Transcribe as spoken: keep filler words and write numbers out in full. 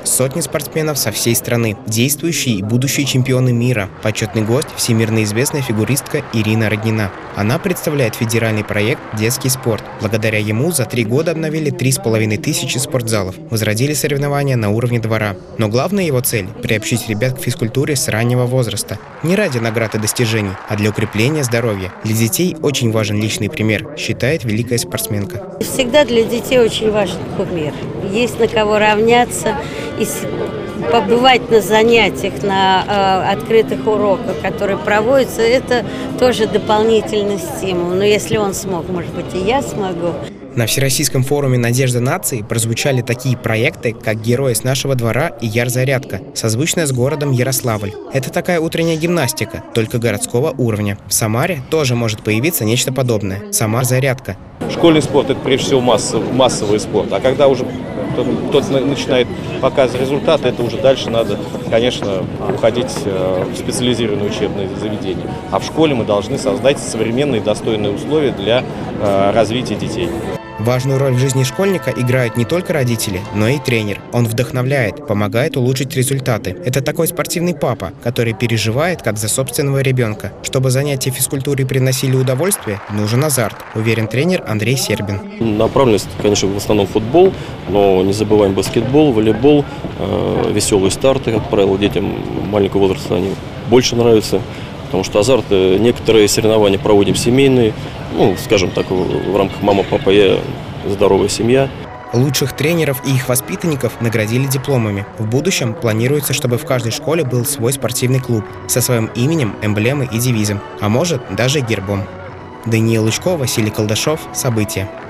Сотни спортсменов со всей страны, действующие и будущие чемпионы мира. Почетный гость – всемирно известная фигуристка Ирина Роднина. Она представляет федеральный проект «Детский спорт». Благодаря ему за три года обновили три с половиной тысячи спортзалов, возродили соревнования на уровне двора. Но главная его цель – приобщить ребят к физкультуре с раннего возраста. Не ради наград и достижений, а для укрепления здоровья. Для детей очень важен личный пример, считает великая спортсменка. Всегда для детей очень важен кумир. Есть на кого равняться. И побывать на занятиях, на э, открытых уроках, которые проводятся, это тоже дополнительный стимул. Но если он смог, может быть, и я смогу. На Всероссийском форуме «Надежда нации» прозвучали такие проекты, как «Герои с нашего двора» и «Яр-зарядка», созвучная с городом Ярославль. Это такая утренняя гимнастика, только городского уровня. В Самаре тоже может появиться нечто подобное – «Самар-зарядка». Школьный спорт – это прежде всего массовый, массовый спорт, а когда уже тот начинает показывать результаты, это уже дальше надо, конечно, уходить в специализированные учебные заведения. А в школе мы должны создать современные достойные условия для развития детей. Важную роль в жизни школьника играют не только родители, но и тренер. Он вдохновляет, помогает улучшить результаты. Это такой спортивный папа, который переживает как за собственного ребенка. Чтобы занятия физкультурой приносили удовольствие, нужен азарт, уверен тренер Андрей Сербин. Направленность, конечно, в основном футбол, но не забываем баскетбол, волейбол, э, веселые старты, как правило, детям маленького возраста они больше нравятся. Потому что азарт, некоторые соревнования проводим семейные, ну, скажем так, в рамках «Мама, папа, я, здоровая семья». Лучших тренеров и их воспитанников наградили дипломами. В будущем планируется, чтобы в каждой школе был свой спортивный клуб со своим именем, эмблемой и девизом, а может даже гербом. Даниил Лучко, Василий Колдашов. События.